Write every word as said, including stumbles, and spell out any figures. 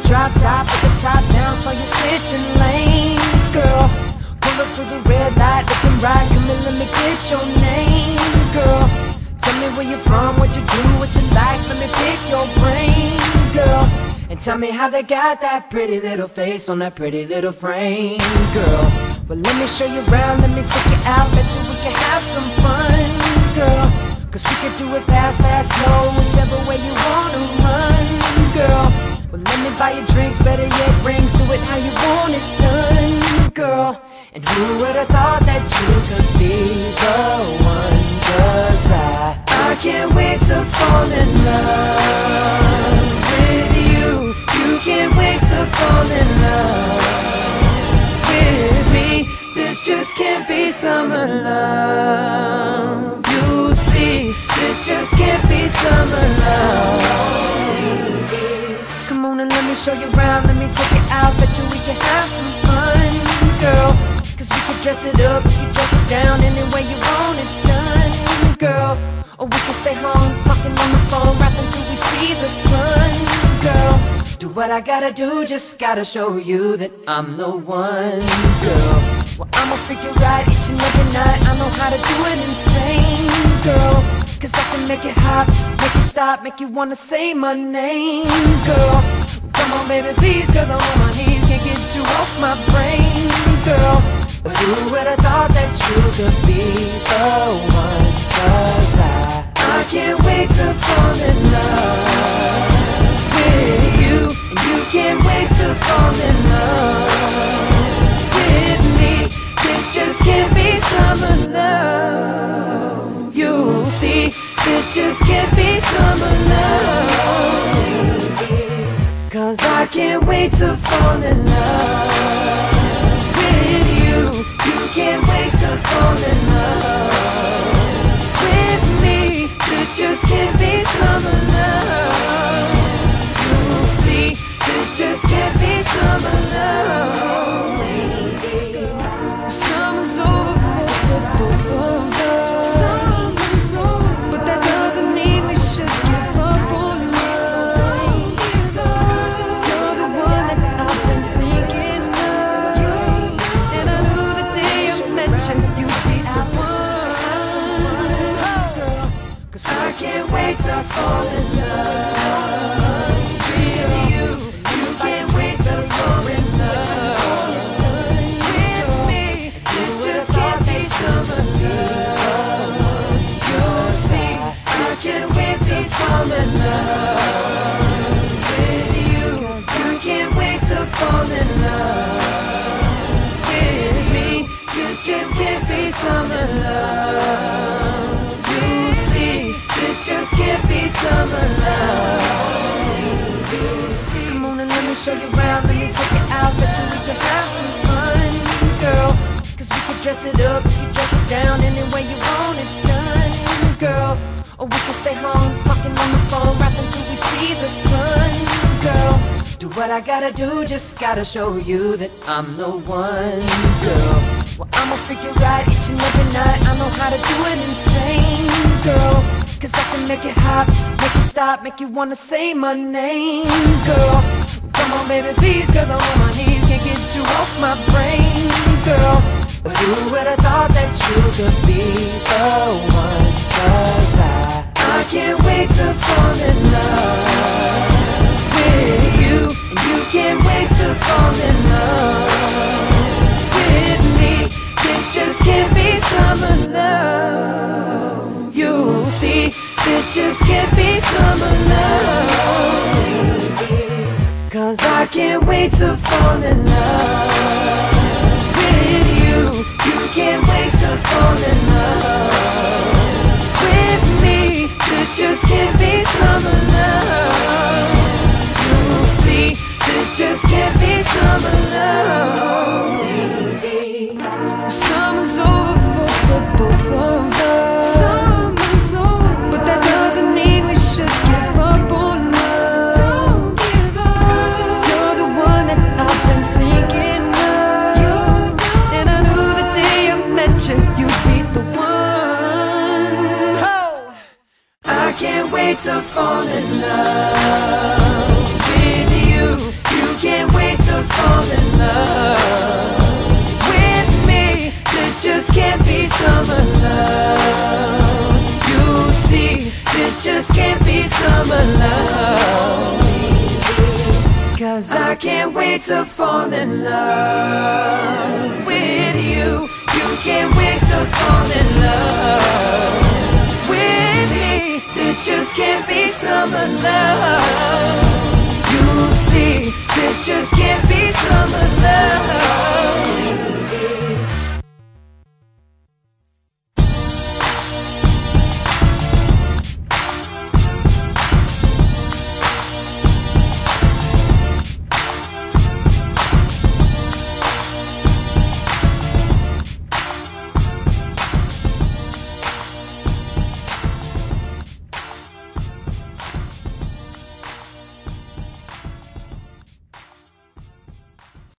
drop top with the top down, so you're switching lanes, girl. Pull up to the red light, looking right, come and let me get your name, girl. Tell me where you're from, what you do, what you like, let me pick your brain, girl. And tell me how they got that pretty little face on that pretty little frame, girl. Well, let me show you around, let me take you out, bet you we can have some fun, girl. Cause we can do it fast, fast, slow, whichever way you wanna run, girl. Well, let me buy you drinks, better yet rings, do it how you want it done, girl. And who would've thought that you could be the one? Cause I, I can't wait to fall in love with you. You can't wait to fall in love with me. This just can't be summer love. You see, this just can't be summer love. Come on and let me show you around, let me take it out, bet you we can have some fun, girl. Cause we can dress it up, we can dress it down, any way you want it done, girl. Or we can stay home, talking on the phone, rapping till we see the sun, girl. Do what I gotta do, just gotta show you that I'm the one, girl. Well, I'ma figure out each and every night, I know how to do it insane, girl. Cause I can make it hot, make it stop, make you wanna say my name, girl. Come on baby please, cause I'm on my knees, can't get you off my brain, girl. But who would've thought that you could be the one? Cause I, I can't wait to fall in love with you. And you can't wait to fall in love with me. This just can't be summer love. You'll see, this just can't be summer love. Cause I can't wait to fall in love with you. You can't wait to fall in love with me. This just can't be summer love. You'll see, this just can't be summer love. Summer's over for the both of us. Summer's over, but that doesn't mean we should give up on love. You're the one that I've been thinking of, and I knew the day I met you, you'd be the one. Cause I can't wait to fall in love with you. You can't wait to fall in love with me. This just can't be summer love. You'll see, I can't wait to fall in love with you. You can't wait to fall in love with me. This just can't be summer love. You see, this just can't be summer love. You see. Come on and let me show you around, let me take it out, bet you we can have some fun, girl. Cause we can dress it up, we can dress it down, any way you want it done, girl. Or we can stay home, talking on the phone, rapping till we see the sun, girl. Do what I gotta do, just gotta show you that I'm the one, girl. Well, I'ma figure out each and every night, I know how to do it insane, girl. Cause I can make it hot, make it stop, make you wanna say my name, girl. Come on baby please, cause I'm on my knees, can't get you off my brain, girl. But who would've thought that you could be the one? Cause I, I can't wait to fall in love with you. And you can't wait to fall in love with me. This just can't be summer love. You'll see, this just can't be summer love. Cause I can't wait to fall in love with you. You can't wait to fall in love with me. This just can't be summer love. You'll see, this just can't be summer love. Summer's over for the both of us. Summer's over, but that doesn't mean we should give up on love. Don't give up. You're the one that I've been thinking of, and I knew the day I met you, you'd be the one. Oh, I can't wait to fall in love with you. You wait to fall in love with you. You can't wait to fall in love with me. This just can't be summer love. You see, this just can't be summer love.